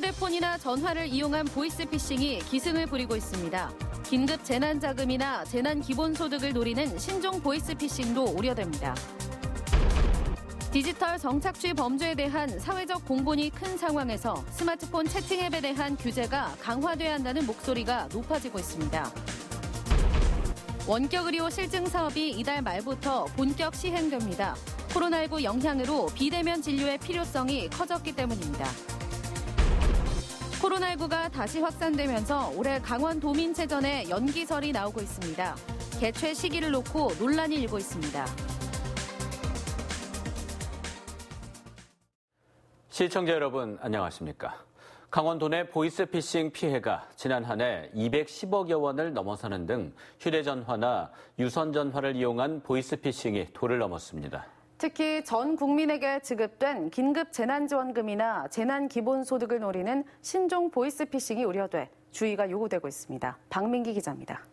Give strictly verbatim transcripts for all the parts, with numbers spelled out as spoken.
휴대폰이나 전화를 이용한 보이스피싱이 기승을 부리고 있습니다. 긴급 재난자금이나 재난기본소득을 노리는 신종 보이스피싱도 우려됩니다. 디지털 성착취 범죄에 대한 사회적 공분이 큰 상황에서 스마트폰 채팅 앱에 대한 규제가 강화돼야 한다는 목소리가 높아지고 있습니다. 원격 의료 실증 사업이 이달 말부터 본격 시행됩니다. 코로나십구 영향으로 비대면 진료의 필요성이 커졌기 때문입니다. 코로나십구가 다시 확산되면서 올해 강원도민체전에 연기설이 나오고 있습니다. 개최 시기를 놓고 논란이 일고 있습니다. 시청자 여러분 안녕하십니까? 강원도 내 보이스피싱 피해가 지난 한 해 이백십억여 원을 넘어서는 등 휴대전화나 유선전화를 이용한 보이스피싱이 도를 넘었습니다. 특히 전 국민에게 지급된 긴급 재난지원금이나 재난기본소득을 노리는 신종 보이스피싱이 우려돼 주의가 요구되고 있습니다. 박민기 기자입니다.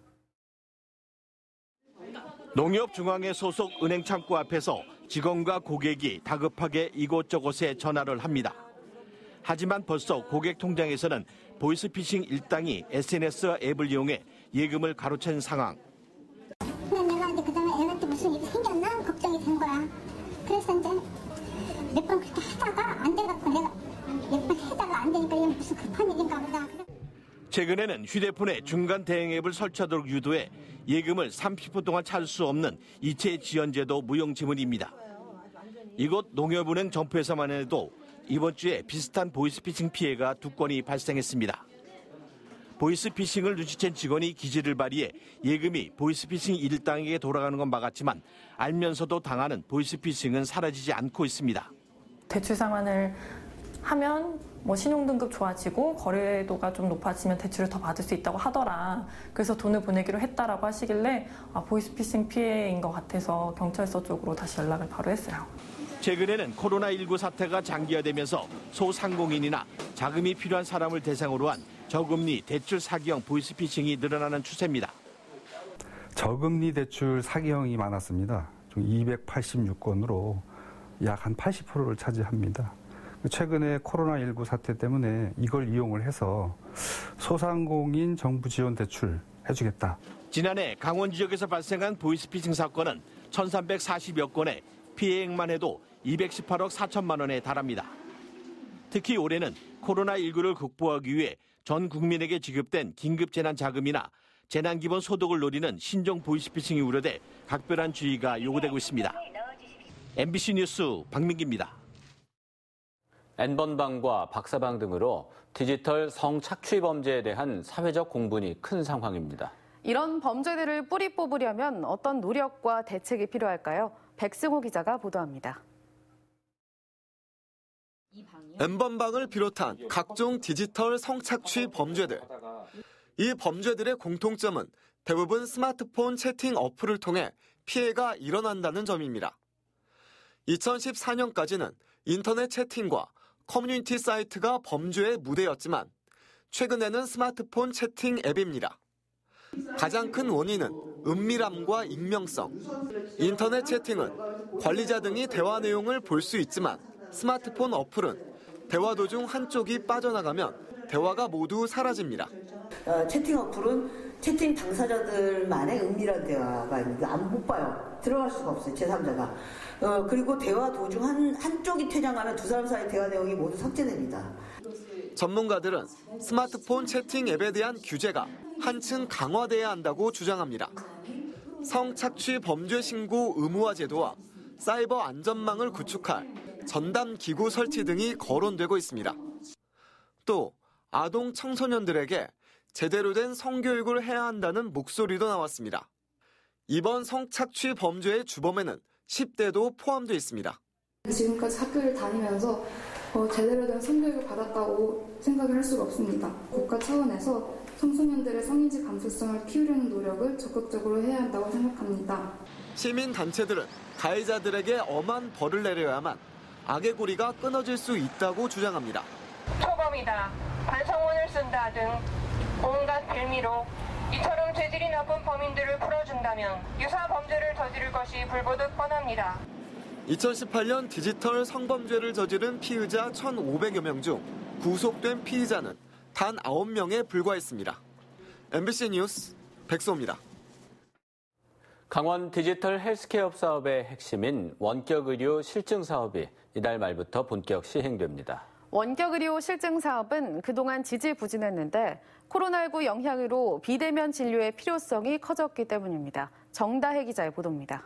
농협중앙회 소속 은행 창구 앞에서 직원과 고객이 다급하게 이곳저곳에 전화를 합니다. 하지만 벌써 고객 통장에서는 보이스피싱 일당이 에스엔에스 앱을 이용해 예금을 가로챈 상황. 내가 이제 그다음에 애한테 무슨 일이 생겼나 걱정이 된 거야. 그래서 이제 몇 번 그렇게 하다가 안 돼갖고 내가 몇 번 해다가 안 되니까 이게 무슨 급한 일인가 보다. 최근에는 휴대폰에 중간 대행 앱을 설치하도록 유도해 예금을 삼십 분 동안 찾을 수 없는 이체 지연제도 무용지물입니다. 이곳 농협은행 점포에서만 해도 이번 주에 비슷한 보이스피싱 피해가 두 건이 발생했습니다. 보이스피싱을 눈치챈 직원이 기지를 발휘해 예금이 보이스피싱 일당에게 돌아가는 건 막았지만 알면서도 당하는 보이스피싱은 사라지지 않고 있습니다. 대출 상환을 하면 뭐 신용등급 좋아지고 거래도가 좀 높아지면 대출을 더 받을 수 있다고 하더라. 그래서 돈을 보내기로 했다라고 하시길래 아, 보이스피싱 피해인 것 같아서 경찰서 쪽으로 다시 연락을 바로 했어요. 최근에는 코로나십구 사태가 장기화되면서 소상공인이나 자금이 필요한 사람을 대상으로 한 저금리 대출 사기형 보이스피싱이 늘어나는 추세입니다. 저금리 대출 사기형이 많았습니다. 총 이백팔십육 건으로 약 한 팔십 퍼센트를 차지합니다. 최근에 코로나십구 사태 때문에 이걸 이용을 해서 소상공인 정부 지원 대출 해주겠다. 지난해 강원 지역에서 발생한 보이스피싱 사건은 천삼백사십여 건에 피해액만 해도 이백십팔억 사천만 원에 달합니다. 특히 올해는 코로나십구를 극복하기 위해 전 국민에게 지급된 긴급재난자금이나 재난기본소득을 노리는 신종 보이스피싱이 우려돼 각별한 주의가 요구되고 있습니다. 엠비씨 뉴스 박민기입니다. N번방과 박사방 등으로 디지털 성착취 범죄에 대한 사회적 공분이 큰 상황입니다. 이런 범죄들을 뿌리 뽑으려면 어떤 노력과 대책이 필요할까요? 백승호 기자가 보도합니다. N번방을 비롯한 각종 디지털 성착취 범죄들. 이 범죄들의 공통점은 대부분 스마트폰 채팅 어플을 통해 피해가 일어난다는 점입니다. 이천십사 년까지는 인터넷 채팅과 커뮤니티 사이트가 범죄의 무대였지만 최근에는 스마트폰 채팅 앱입니다. 가장 큰 원인은 은밀함과 익명성. 인터넷 채팅은 관리자 등이 대화 내용을 볼 수 있지만 스마트폰 어플은 대화 도중 한쪽이 빠져나가면 대화가 모두 사라집니다. 어, 채팅 어플은 채팅 당사자들만의 은밀한 대화가 있는데 안 못 봐요. 들어갈 수가 없어요. 제삼자가. 어, 그리고 대화 도중 한, 한쪽이 퇴장하면 두 사람 사이 대화 내용이 모두 삭제됩니다. 전문가들은 스마트폰 채팅 앱에 대한 규제가 한층 강화돼야 한다고 주장합니다. 성착취 범죄 신고 의무화 제도와 사이버 안전망을 구축할 전담 기구 설치 등이 거론되고 있습니다. 또 아동 청소년들에게 제대로 된 성교육을 해야 한다는 목소리도 나왔습니다. 이번 성착취 범죄의 주범에는 십 대도 포함되어 있습니다. 지금까지 학교를 다니면서 어, 제대로 된 성교육을 받았다고 생각을 할 수가 없습니다. 국가 차원에서 청소년들의 성인지 감수성을 키우려는 노력을 적극적으로 해야 한다고 생각합니다. 시민단체들은 가해자들에게 엄한 벌을 내려야만 악의 고리가 끊어질 수 있다고 주장합니다. 초범이다, 반성문을 쓴다 등 온갖 빌미로 이처럼 죄질이 나쁜 범인들을 풀어준다면 유사 범죄를 저지를 것이 불보듯 뻔합니다. 이천십팔 년 디지털 성범죄를 저지른 피의자 천오백여 명 중 구속된 피의자는 단 아홉 명에 불과했습니다. 엠비씨 뉴스 백소입니다. 강원 디지털 헬스케어 사업의 핵심인 원격의료 실증 사업이 이달 말부터 본격 시행됩니다. 원격의료 실증 사업은 그동안 지지부진했는데 코로나십구 영향으로 비대면 진료의 필요성이 커졌기 때문입니다. 정다혜 기자의 보도입니다.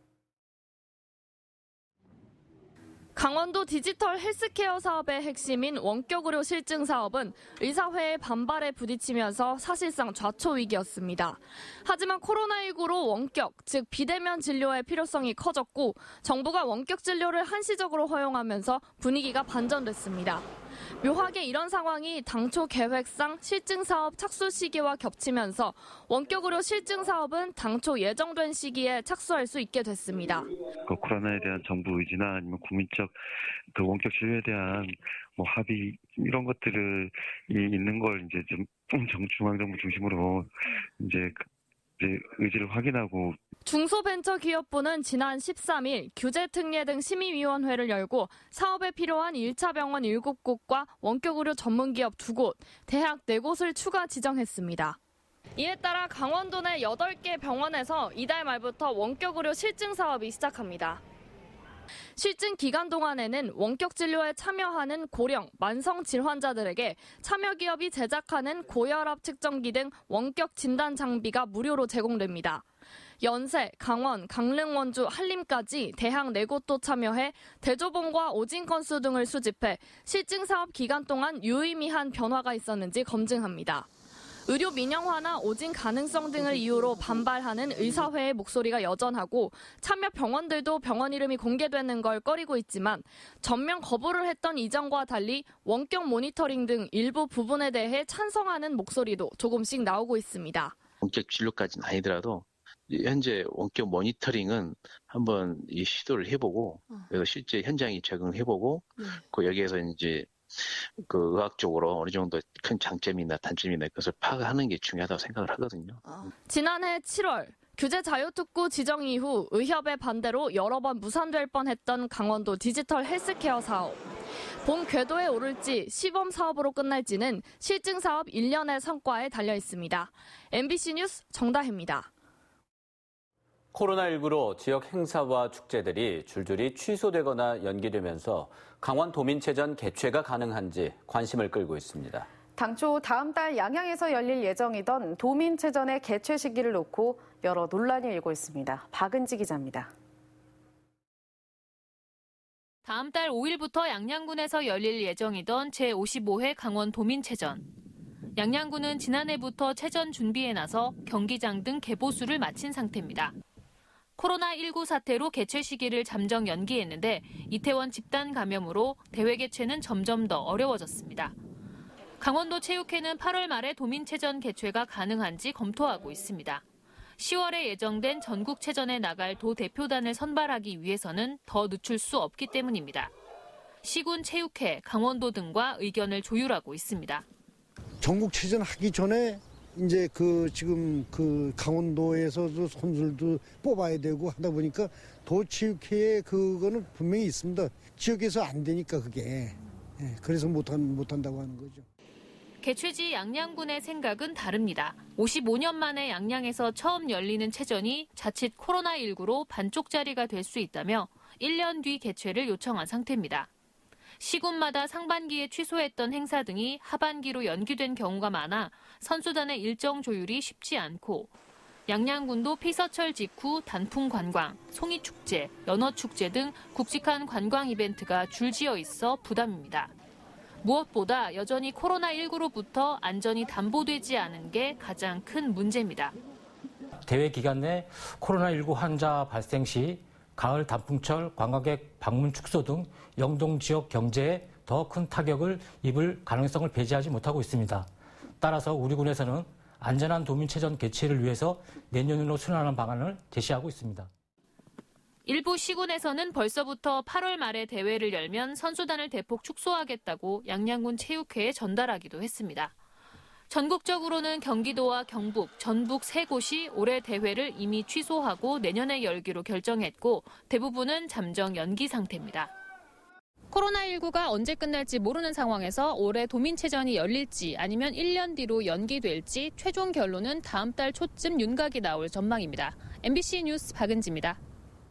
강원도 디지털 헬스케어 사업의 핵심인 원격의료 실증 사업은 의사회의 반발에 부딪히면서 사실상 좌초위기였습니다. 하지만 코로나십구로 원격, 즉 비대면 진료의 필요성이 커졌고 정부가 원격 진료를 한시적으로 허용하면서 분위기가 반전됐습니다. 묘하게 이런 상황이 당초 계획상 실증 사업 착수 시기와 겹치면서 원격의료 실증 사업은 당초 예정된 시기에 착수할 수 있게 됐습니다. 그 코로나에 대한 정부 의지나 아니면 국민적 그 원격 진료에 대한 뭐 합의 이런 것들이 있는 걸 이제 좀 중앙정부 중심으로 이제 이제 의지를 확인하고. 중소벤처기업부는 지난 십삼 일 규제특례 등 심의위원회를 열고 사업에 필요한 일 차 병원 일곱 곳과 원격의료 전문기업 두 곳, 대학 네 곳을 추가 지정했습니다. 이에 따라 강원도 내 여덟 개 병원에서 이달 말부터 원격의료 실증 사업이 시작합니다. 실증 기간 동안에는 원격 진료에 참여하는 고령, 만성 질환자들에게 참여 기업이 제작하는 고혈압 측정기 등 원격 진단 장비가 무료로 제공됩니다. 연세, 강원, 강릉, 원주, 한림까지 대학 네 곳도 참여해 대조봉과 오진 건수 등을 수집해 실증 사업 기간 동안 유의미한 변화가 있었는지 검증합니다. 의료 민영화나 오진 가능성 등을 이유로 반발하는 의사회의 목소리가 여전하고 참여 병원들도 병원 이름이 공개되는 걸 꺼리고 있지만 전면 거부를 했던 이전과 달리 원격 모니터링 등 일부 부분에 대해 찬성하는 목소리도 조금씩 나오고 있습니다. 원격 진료까지는 아니더라도 현재 원격 모니터링은 한번 이 시도를 해보고 그래서 실제 현장에 적응해보고 네. 그 여기에서 이제 그 의학적으로 어느 정도 큰 장점이나 단점이나 그것을 파악하는 게 중요하다고 생각을 하거든요. 지난해 칠월 규제 자유특구 지정 이후 의협의 반대로 여러 번 무산될 뻔했던 강원도 디지털 헬스케어 사업. 본 궤도에 오를지 시범 사업으로 끝날지는 실증 사업 일 년의 성과에 달려 있습니다. 엠비씨 뉴스 정다혜입니다. 코로나십구로 지역 행사와 축제들이 줄줄이 취소되거나 연기되면서 강원도민체전 개최가 가능한지 관심을 끌고 있습니다. 당초 다음 달 양양에서 열릴 예정이던 도민체전의 개최 시기를 놓고 여러 논란이 일고 있습니다. 박은지 기자입니다. 다음 달 오 일부터 양양군에서 열릴 예정이던 제오십오 회 강원도민체전. 양양군은 지난해부터 체전 준비에 나서 경기장 등 개보수를 마친 상태입니다. 코로나십구 사태로 개최 시기를 잠정 연기했는데 이태원 집단 감염으로 대회 개최는 점점 더 어려워졌습니다. 강원도 체육회는 팔월 말에 도민체전 개최가 가능한지 검토하고 있습니다. 시월에 예정된 전국체전에 나갈 도 대표단을 선발하기 위해서는 더 늦출 수 없기 때문입니다. 시군 체육회, 강원도 등과 의견을 조율하고 있습니다. 전국체전 하기 전에 이제 그 지금 그 강원도에서도 선수들도 뽑아야 되고 하다 보니까 도체육회에 그거는 분명히 있습니다. 지역에서 안 되니까 그게 예, 그래서 못한 못한다고 하는 거죠. 개최지 양양군의 생각은 다릅니다. 오십오 년 만에 양양에서 처음 열리는 체전이 자칫 코로나십구로 반쪽 자리가 될 수 있다며 일 년 뒤 개최를 요청한 상태입니다. 시군마다 상반기에 취소했던 행사 등이 하반기로 연기된 경우가 많아 선수단의 일정 조율이 쉽지 않고 양양군도 피서철 직후 단풍 관광, 송이축제, 연어축제 등 굵직한 관광 이벤트가 줄지어 있어 부담입니다. 무엇보다 여전히 코로나십구로부터 안전이 담보되지 않은 게 가장 큰 문제입니다. 대회 기간 내 코로나십구 환자 발생 시 가을 단풍철 관광객 방문 축소 등 영동 지역 경제에 더 큰 타격을 입을 가능성을 배제하지 못하고 있습니다. 따라서 우리 군에서는 안전한 도민체전 개최를 위해서 내년으로 순환하는 방안을 제시하고 있습니다. 일부 시군에서는 벌써부터 팔월 말에 대회를 열면 선수단을 대폭 축소하겠다고 양양군 체육회에 전달하기도 했습니다. 전국적으로는 경기도와 경북, 전북 세 곳이 올해 대회를 이미 취소하고 내년에 열기로 결정했고 대부분은 잠정 연기 상태입니다. 코로나십구가 언제 끝날지 모르는 상황에서 올해 도민체전이 열릴지 아니면 일 년 뒤로 연기될지 최종 결론은 다음 달 초쯤 윤곽이 나올 전망입니다. 엠비씨 뉴스 박은지입니다.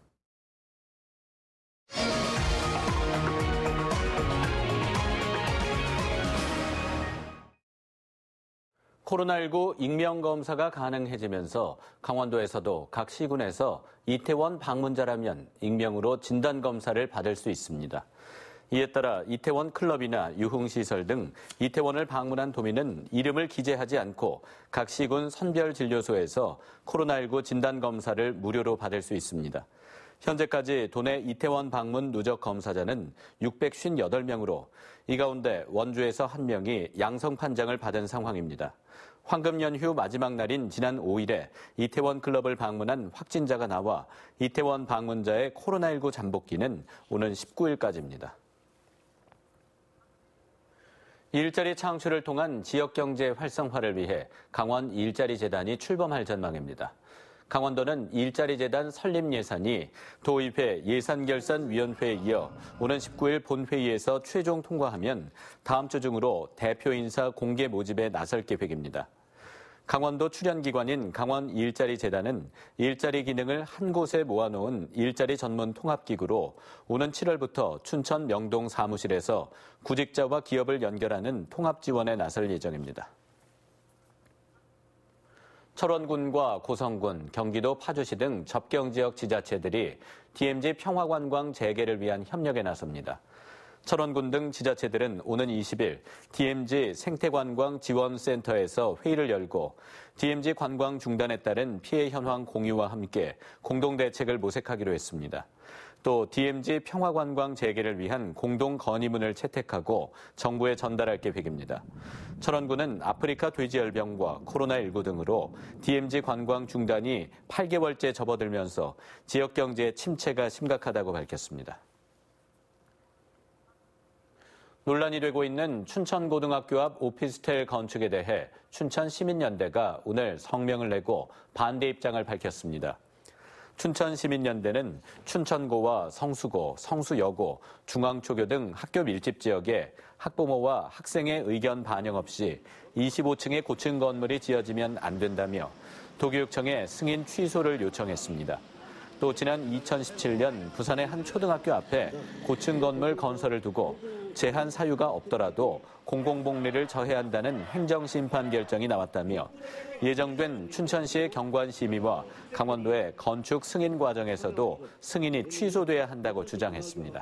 코로나십구 익명검사가 가능해지면서 강원도에서도 각 시군에서 이태원 방문자라면 익명으로 진단검사를 받을 수 있습니다. 이에 따라 이태원 클럽이나 유흥시설 등 이태원을 방문한 도민은 이름을 기재하지 않고 각 시군 선별진료소에서 코로나십구 진단검사를 무료로 받을 수 있습니다. 현재까지 도내 이태원 방문 누적 검사자는 육백오십팔 명으로 이 가운데 원주에서 한 명이 양성 판정을 받은 상황입니다. 황금 연휴 마지막 날인 지난 오 일에 이태원 클럽을 방문한 확진자가 나와 이태원 방문자의 코로나십구 잠복기는 오는 십구 일까지입니다. 일자리 창출을 통한 지역경제 활성화를 위해 강원 일자리 재단이 출범할 전망입니다. 강원도는 일자리 재단 설립 예산이 도의회 예산결산위원회에 이어 오는 십구 일 본회의에서 최종 통과하면 다음 주 중으로 대표 인사 공개 모집에 나설 계획입니다. 강원도 출연기관인 강원 일자리 재단은 일자리 기능을 한 곳에 모아놓은 일자리 전문 통합기구로 오는 칠월부터 춘천 명동 사무실에서 구직자와 기업을 연결하는 통합 지원에 나설 예정입니다. 철원군과 고성군, 경기도 파주시 등 접경지역 지자체들이 디엠지 평화관광 재개를 위한 협력에 나섭니다. 철원군 등 지자체들은 오는 이십 일 디엠지 생태관광 지원센터에서 회의를 열고 디엠지 관광 중단에 따른 피해 현황 공유와 함께 공동 대책을 모색하기로 했습니다. 또 디엠지 평화관광 재개를 위한 공동 건의문을 채택하고 정부에 전달할 계획입니다. 철원군은 아프리카 돼지열병과 코로나십구 등으로 디엠지 관광 중단이 팔 개월째 접어들면서 지역 경제의 침체가 심각하다고 밝혔습니다. 논란이 되고 있는 춘천고등학교 앞 오피스텔 건축에 대해 춘천시민연대가 오늘 성명을 내고 반대 입장을 밝혔습니다. 춘천시민연대는 춘천고와 성수고, 성수여고, 중앙초교 등 학교 밀집 지역에 학부모와 학생의 의견 반영 없이 이십오 층의 고층 건물이 지어지면 안 된다며 도교육청에 승인 취소를 요청했습니다. 또 지난 이천십칠 년 부산의 한 초등학교 앞에 고층 건물 건설을 두고 제한 사유가 없더라도 공공복리를 저해한다는 행정심판 결정이 나왔다며 예정된 춘천시의 경관심의와 강원도의 건축 승인 과정에서도 승인이 취소돼야 한다고 주장했습니다.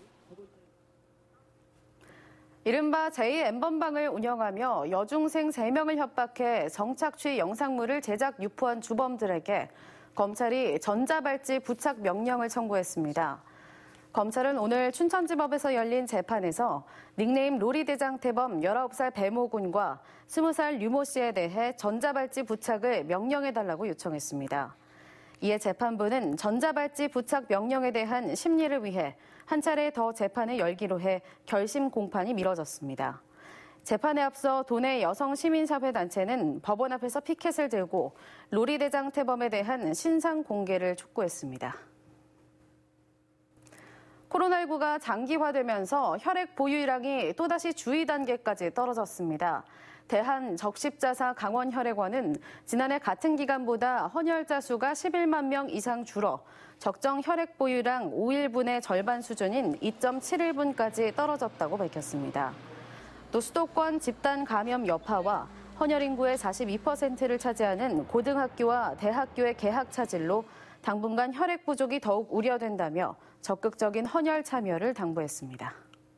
이른바 제이 엠번방을 운영하며 여중생 세 명을 협박해 성착취 영상물을 제작 유포한 주범들에게 검찰이 전자발찌 부착 명령을 청구했습니다. 검찰은 오늘 춘천지법에서 열린 재판에서 닉네임 로리대장 태범 열아홉 살 배모군과 스무 살 류모 씨에 대해 전자발찌 부착을 명령해달라고 요청했습니다. 이에 재판부는 전자발찌 부착 명령에 대한 심리를 위해 한 차례 더 재판을 열기로 해 결심 공판이 미뤄졌습니다. 재판에 앞서 도내 여성 시민사회단체는 법원 앞에서 피켓을 들고 로리대장 태범에 대한 신상 공개를 촉구했습니다. 코로나십구가 장기화되면서 혈액 보유량이 또다시 주의 단계까지 떨어졌습니다. 대한적십자사 강원혈액원은 지난해 같은 기간보다 헌혈자 수가 십일만 명 이상 줄어 적정 혈액 보유량 오 일분의 절반 수준인 이 점 칠일 분까지 떨어졌다고 밝혔습니다. 또 수도권 집단 감염 여파와 헌혈 인구의 사십이 퍼센트를 차지하는 고등학교와 대학교의 개학 차질로 당분간 혈액 부족이 더욱 우려된다며 적극적인 헌혈 참여를 당부했습니다.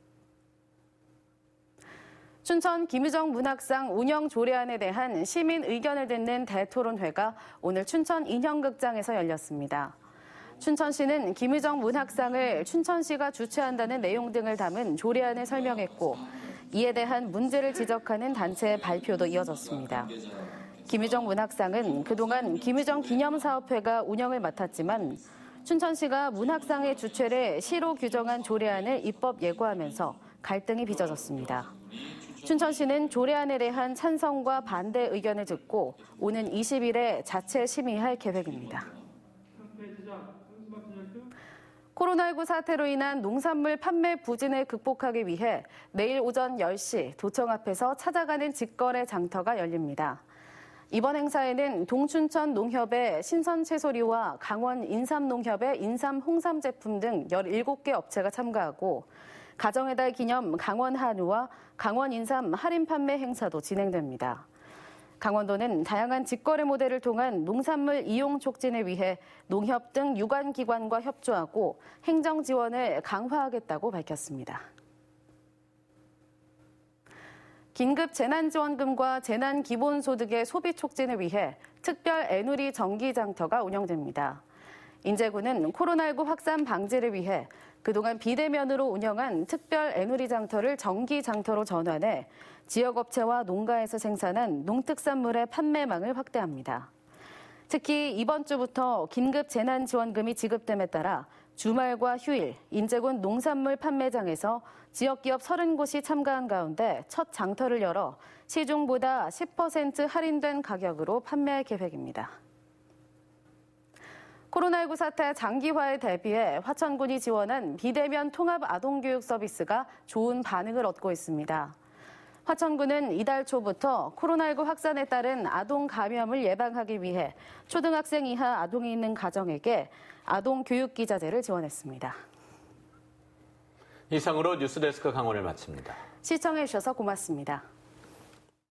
춘천 김유정 문학상 운영 조례안에 대한 시민 의견을 듣는 대토론회가 오늘 춘천 인형극장에서 열렸습니다. 춘천시는 김유정 문학상을 춘천시가 주최한다는 내용 등을 담은 조례안을 설명했고 이에 대한 문제를 지적하는 단체의 발표도 이어졌습니다. 김유정 문학상은 그동안 김유정 기념사업회가 운영을 맡았지만 춘천시가 문학상의 주최를 시로 규정한 조례안을 입법 예고하면서 갈등이 빚어졌습니다. 춘천시는 조례안에 대한 찬성과 반대 의견을 듣고 오는 이십 일에 자체 심의할 계획입니다. 코로나십구 사태로 인한 농산물 판매 부진을 극복하기 위해 내일 오전 열 시 도청 앞에서 찾아가는 직거래 장터가 열립니다. 이번 행사에는 동춘천 농협의 신선 채소류와 강원 인삼농협의 인삼 홍삼 제품 등 열일곱 개 업체가 참가하고 가정의 달 기념 강원 한우와 강원 인삼 할인 판매 행사도 진행됩니다. 강원도는 다양한 직거래 모델을 통한 농산물 이용 촉진을 위해 농협 등 유관기관과 협조하고 행정 지원을 강화하겠다고 밝혔습니다. 긴급 재난지원금과 재난기본소득의 소비 촉진을 위해 특별 애누리 정기장터가 운영됩니다. 인제군은 코로나십구 확산 방지를 위해 그동안 비대면으로 운영한 특별 애누리 장터를 정기장터로 전환해 지역업체와 농가에서 생산한 농특산물의 판매망을 확대합니다. 특히 이번 주부터 긴급 재난지원금이 지급됨에 따라 주말과 휴일, 인제군 농산물 판매장에서 지역기업 서른 곳이 참가한 가운데 첫 장터를 열어 시중보다 십 퍼센트 할인된 가격으로 판매할 계획입니다. 코로나십구 사태 장기화에 대비해 화천군이 지원한 비대면 통합 아동교육 서비스가 좋은 반응을 얻고 있습니다. 화천군은 이달 초부터 코로나십구 확산에 따른 아동 감염을 예방하기 위해 초등학생 이하 아동이 있는 가정에게 아동교육기자재를 지원했습니다. 이상으로 뉴스데스크 강원을 마칩니다. 시청해주셔서 고맙습니다.